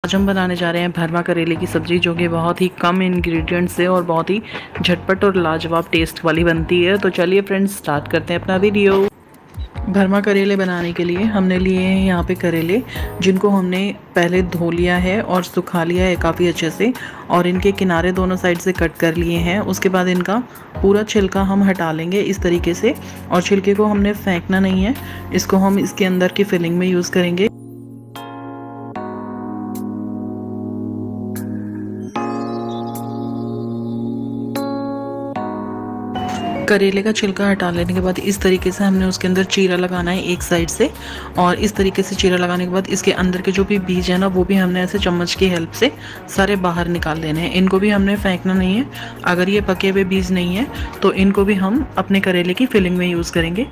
आज हम बनाने जा रहे हैं भरमा करेले की सब्ज़ी, जो कि बहुत ही कम इंग्रेडिएंट्स से और बहुत ही झटपट और लाजवाब टेस्ट वाली बनती है। तो चलिए फ्रेंड्स, स्टार्ट करते हैं अपना वीडियो। भरमा करेले बनाने के लिए हमने लिए हैं यहाँ पे करेले, जिनको हमने पहले धो लिया है और सुखा लिया है काफ़ी अच्छे से, और इनके किनारे दोनों साइड से कट कर लिए हैं। उसके बाद इनका पूरा छिलका हम हटा लेंगे इस तरीके से, और छिलके को हमने फेंकना नहीं है, इसको हम इसके अंदर की फिलिंग में यूज़ करेंगे। करेले का छिलका हटा लेने के बाद इस तरीके से हमने उसके अंदर चीरा लगाना है एक साइड से, और इस तरीके से चीरा लगाने के बाद इसके अंदर के जो भी बीज है ना, वो भी हमने ऐसे चम्मच की हेल्प से सारे बाहर निकाल देने हैं। इनको भी हमने फेंकना नहीं है। अगर ये पके हुए बीज नहीं है तो इनको भी हम अपने करेले की फिलिंग में यूज़ करेंगे।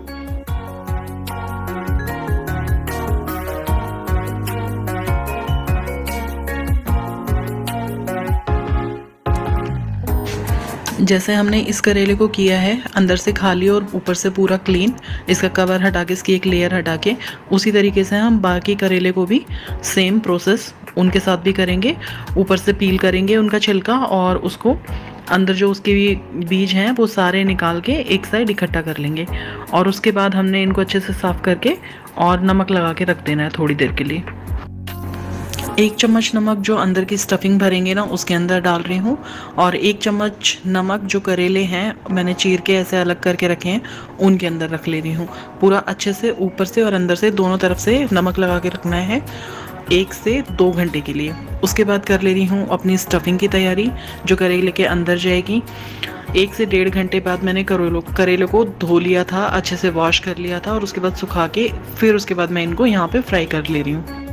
जैसे हमने इस करेले को किया है, अंदर से खाली और ऊपर से पूरा क्लीन, इसका कवर हटा के, इसकी एक लेयर हटा के, उसी तरीके से हम बाकी करेले को भी सेम प्रोसेस उनके साथ भी करेंगे। ऊपर से पील करेंगे उनका छिलका, और उसको अंदर जो उसके बीज हैं वो सारे निकाल के एक साइड इकट्ठा कर लेंगे। और उसके बाद हमने इनको अच्छे से साफ़ करके और नमक लगा के रख देना है थोड़ी देर के लिए। 1 चम्मच नमक जो अंदर की स्टफिंग भरेंगे ना, उसके अंदर डाल रही हूँ, और 1 चम्मच नमक जो करेले हैं मैंने चीर के ऐसे अलग करके रखे हैं, उनके अंदर रख ले रही हूँ। पूरा अच्छे से ऊपर से और अंदर से दोनों तरफ से नमक लगा के रखना है 1 से 2 घंटे के लिए। उसके बाद कर ले रही हूँ अपनी स्टफिंग की तैयारी, जो करेले के अंदर जाएगी। 1 से 1.5 घंटे बाद मैंने करेले को धो लिया था, अच्छे से वॉश कर लिया था, और उसके बाद सुखा के फिर उसके बाद मैं इनको यहाँ पे फ्राई कर ले रही हूँ।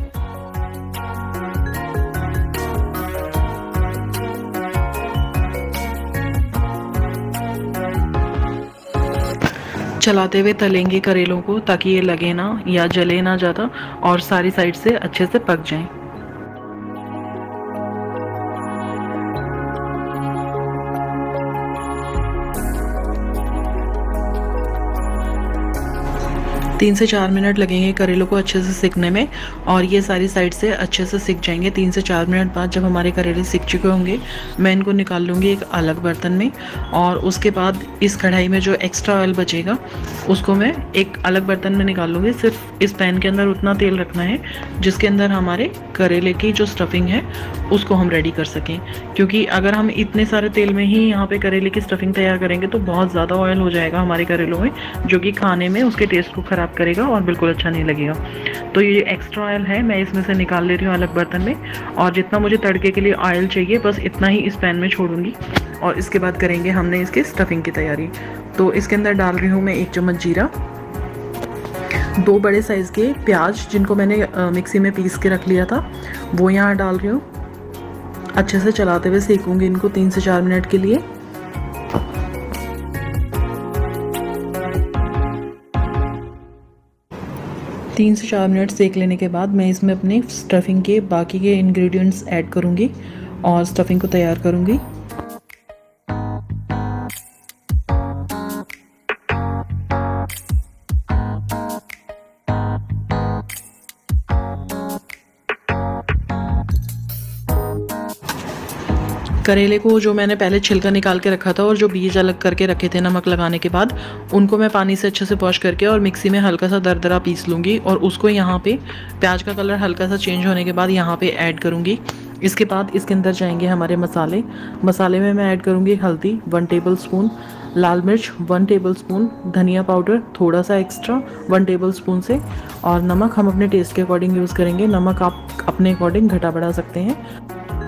चलाते हुए तलेंगे करेलों को, ताकि ये लगे ना या जले ना ज़्यादा, और सारी साइड से अच्छे से पक जाएं। 3 से 4 मिनट लगेंगे करेलों को अच्छे से सिकने में, और ये सारी साइड से अच्छे से सिक जाएंगे। 3 से 4 मिनट बाद जब हमारे करेले सिक चुके होंगे, मैं इनको निकाल लूँगी एक अलग बर्तन में, और उसके बाद इस कढ़ाई में जो एक्स्ट्रा ऑयल बचेगा उसको मैं एक अलग बर्तन में निकाल लूँगी। सिर्फ इस पैन के अंदर उतना तेल रखना है जिसके अंदर हमारे करेले की जो स्टफिंग है उसको हम रेडी कर सकें, क्योंकि अगर हम इतने सारे तेल में ही यहाँ पे करेले की स्टफिंग तैयार करेंगे तो बहुत ज़्यादा ऑयल हो जाएगा हमारे करेलों में, जो कि खाने में उसके टेस्ट को ख़राब करेगा और बिल्कुल अच्छा नहीं लगेगा। तो ये एक्स्ट्रा ऑयल है, मैं इसमें से निकाल ले रही हूँ अलग बर्तन में, और जितना मुझे तड़के के लिए ऑयल चाहिए बस इतना ही इस पैन में छोड़ूंगी। और इसके बाद करेंगे हमने इसकी स्टफिंग की तैयारी। तो इसके अंदर डाल रही हूँ मैं 1 चम्मच जीरा, 2 बड़े साइज़ के प्याज जिनको मैंने मिक्सी में पीस के रख लिया था वो यहाँ डाल रही हूँ। अच्छे से चलाते हुए सेकूंगी इनको 3 से 4 मिनट के लिए। तीन से 4 मिनट सेक लेने के बाद मैं इसमें अपने स्टफिंग के बाकी के इंग्रेडिएंट्स ऐड करूँगी और स्टफिंग को तैयार करूँगी। करेले को जो मैंने पहले छिलका निकाल के रखा था और जो बीज अलग करके रखे थे नमक लगाने के बाद, उनको मैं पानी से अच्छे से वॉश करके और मिक्सी में हल्का सा दरदरा पीस लूँगी, और उसको यहाँ पे प्याज का कलर हल्का सा चेंज होने के बाद यहाँ पे ऐड करूँगी। इसके बाद इसके अंदर जाएंगे हमारे मसाले में मैं ऐड करूँगी हल्दी 1 टेबल स्पून, लाल मिर्च 1 टेबल स्पून, धनिया पाउडर थोड़ा सा एक्स्ट्रा 1 टेबल स्पून से, और नमक हम अपने टेस्ट के अकॉर्डिंग यूज़ करेंगे। नमक आप अपने अकॉर्डिंग घटा बढ़ा सकते हैं।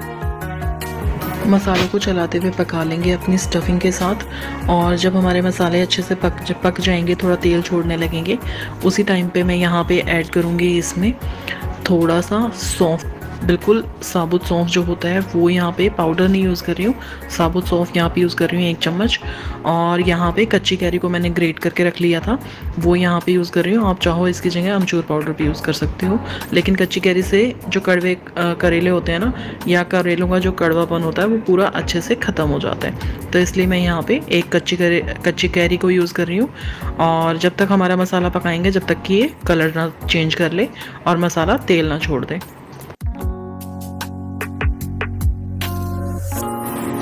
मसालों को चलाते हुए पका लेंगे अपनी स्टफिंग के साथ, और जब हमारे मसाले अच्छे से पक जाएंगे, थोड़ा तेल छोड़ने लगेंगे, उसी टाइम पे मैं यहाँ पे ऐड करूँगी इसमें थोड़ा सा सौंफ, बिल्कुल साबुत सौंफ जो होता है वो, यहाँ पे पाउडर नहीं यूज़ कर रही हूँ, साबुत सौंफ यहाँ पे यूज़ कर रही हूँ 1 चम्मच। और यहाँ पे कच्ची कैरी को मैंने ग्रेट करके रख लिया था, वो यहाँ पे यूज़ कर रही हूँ। आप चाहो इसकी जगह अमचूर पाउडर भी यूज़ कर सकते हो, लेकिन कच्ची कैरी से जो कड़वे करेले होते हैं ना, या करेलों का जो कड़वापन होता है वो पूरा अच्छे से ख़त्म हो जाता है। तो इसलिए मैं यहाँ पे एक कच्ची कैरी को यूज़ कर रही हूँ। और जब तक हमारा मसाला पकाएंगे, जब तक कि ये कलर ना चेंज कर ले और मसाला तेल ना छोड़ दे।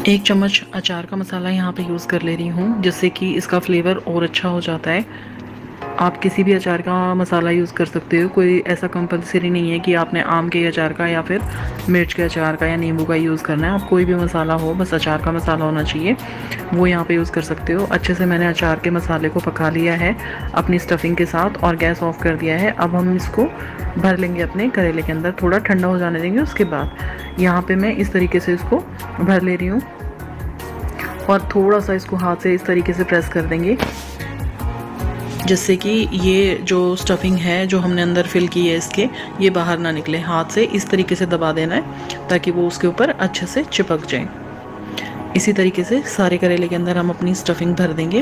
1 चम्मच अचार का मसाला यहाँ पे यूज़ कर ले रही हूँ, जिससे कि इसका फ्लेवर और अच्छा हो जाता है। आप किसी भी अचार का मसाला यूज़ कर सकते हो, कोई ऐसा कंपलसरी नहीं है कि आपने आम के अचार का या फिर मिर्च के अचार का या नींबू का यूज़ करना है। आप कोई भी मसाला हो, बस अचार का मसाला होना चाहिए, वो यहाँ पे यूज़ कर सकते हो। अच्छे से मैंने अचार के मसाले को पका लिया है अपनी स्टफिंग के साथ और गैस ऑफ कर दिया है। अब हम इसको भर लेंगे अपने करेले के अंदर, थोड़ा ठंडा हो जाने देंगे। उसके बाद यहाँ पे मैं इस तरीके से इसको भर ले रही हूँ और थोड़ा सा इसको हाथ से इस तरीके से प्रेस कर देंगे, जिससे कि ये जो स्टफिंग है जो हमने अंदर फिल की है इसके, ये बाहर ना निकले। हाथ से इस तरीके से दबा देना है ताकि वो उसके ऊपर अच्छे से चिपक जाए। इसी तरीके से सारे करेले के अंदर हम अपनी स्टफिंग भर देंगे।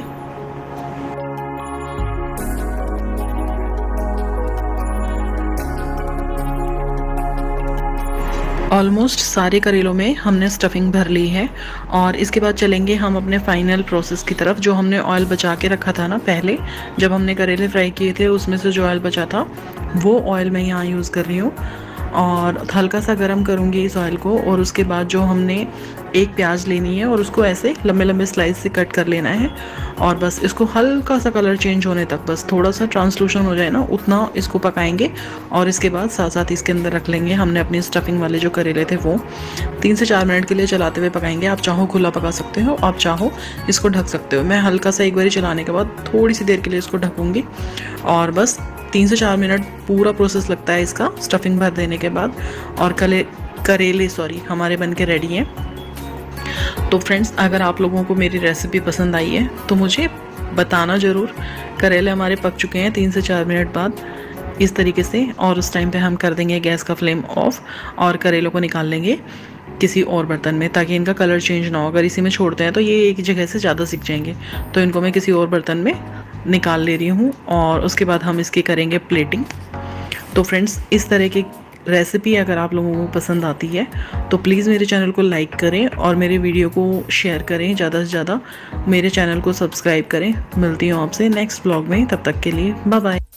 ऑलमोस्ट सारे करेलों में हमने स्टफिंग भर ली है और इसके बाद चलेंगे हम अपने फाइनल प्रोसेस की तरफ। जो हमने ऑयल बचा के रखा था ना पहले जब हमने करेले फ्राई किए थे, उसमें से जो ऑयल बचा था वो ऑयल मैं यहाँ यूज़ कर रही हूँ और हल्का सा गर्म करूँगी इस ऑयल को। और उसके बाद जो हमने एक प्याज लेनी है और उसको ऐसे लंबे लंबे स्लाइस से कट कर लेना है और बस इसको हल्का सा कलर चेंज होने तक, बस थोड़ा सा ट्रांसलूशन हो जाए ना, उतना इसको पकाएंगे। और इसके बाद साथ साथ इसके अंदर रख लेंगे हमने अपनी स्टफिंग वाले जो करेले थे, वो 3 से 4 मिनट के लिए चलाते हुए पकाएंगे। आप चाहो खुला पका सकते हो, आप चाहो इसको ढक सकते हो। मैं हल्का सा एक बार चलाने के बाद थोड़ी सी देर के लिए इसको ढकूँगी और बस 3 से 4 मिनट पूरा प्रोसेस लगता है इसका स्टफिंग भर देने के बाद। और करेले हमारे बन के रेडी हैं। तो फ्रेंड्स, अगर आप लोगों को मेरी रेसिपी पसंद आई है तो मुझे बताना ज़रूर। करेले हमारे पक चुके हैं 3 से 4 मिनट बाद इस तरीके से, और उस टाइम पे हम कर देंगे गैस का फ्लेम ऑफ और करेलों को निकाल लेंगे किसी और बर्तन में, ताकि इनका कलर चेंज ना हो। अगर इसी में छोड़ते हैं तो ये एक जगह से ज़्यादा सिक जाएंगे, तो इनको मैं किसी और बर्तन में निकाल ले रही हूँ और उसके बाद हम इसकी करेंगे प्लेटिंग। तो फ्रेंड्स, इस तरह की रेसिपी अगर आप लोगों को पसंद आती है तो प्लीज़ मेरे चैनल को लाइक करें और मेरे वीडियो को शेयर करें, ज़्यादा से ज़्यादा मेरे चैनल को सब्सक्राइब करें। मिलती हूँ आपसे नेक्स्ट ब्लॉग में, तब तक के लिए बाय बाय।